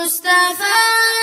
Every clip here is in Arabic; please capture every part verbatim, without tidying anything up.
مصطفى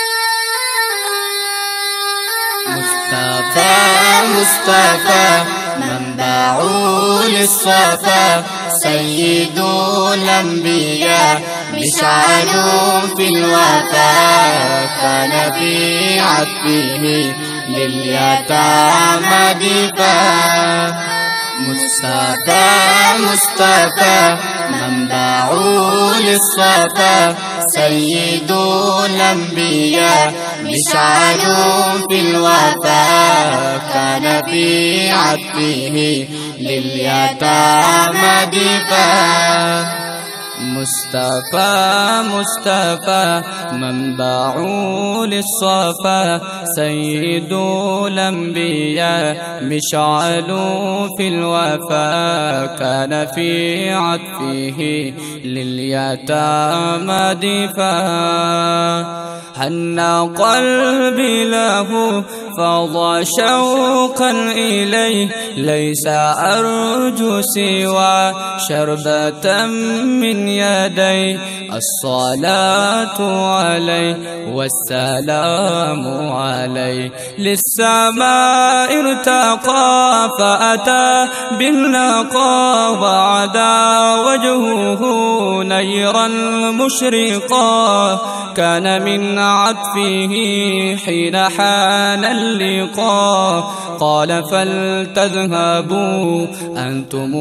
مصطفى مصطفى منبع للصفا، سيد الأنبياء مشعل في الوفا، كان في عطفه لليتامى دفا. مصطفى مصطفى منبع للصفا، سيد الأنبياء مشعل في الوفا، كان في عطفه لليتامى دفا. مصطفى مصطفى منبع للصفا، سيد الأنبياء مشعل في الوفا، كان في عطفه لليتامى دفا. حن قلبي له فاض شوقا إليه، ليس أرجو سوى شربة من يديه. الصلاة عليه والسلام عليه، للسماء ارتقى فأتى بالنقى، وعدا وجهه نيرا مشرقا، كان من عطفه حين حان اللقاء. قال فلتذهبوا أنتم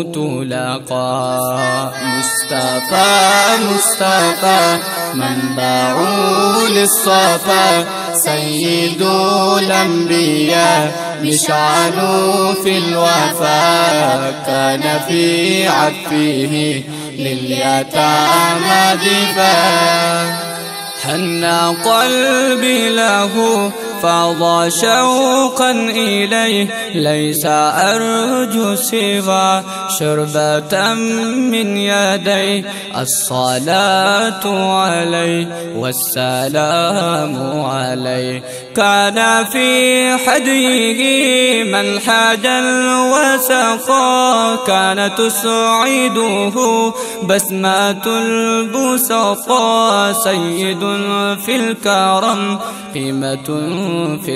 تلاقى. مصطفى مصطفى منبع للصفا، سيد الأنبياء مشعل في الوفا، كان في عطفه لليتامى دفا. حن قلبي له فاض شوقا إليه، ليس أرجو سوى شربة من يديه. الصلاة عليه والسلام عليه، كان في حديه منحجا وسقا، كان تسعده بسمة البسطاء. سيد في الكرم قيمة في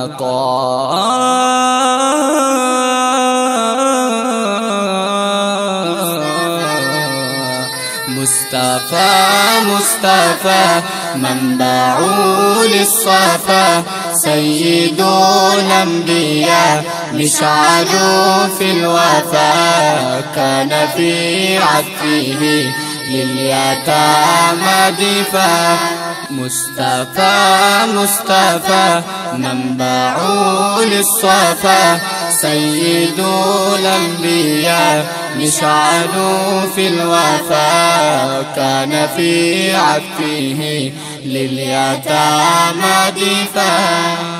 العطاء. مصطفى مصطفى منبع للصفا، سيد الأنبياء مشعل في الوفا، كان في عطفه لليتامى دفا. مصطفى مصطفى منبع للصفا، سيد الأنبياء مشعل في الوفا، كان في عطفه لليتامى دفا.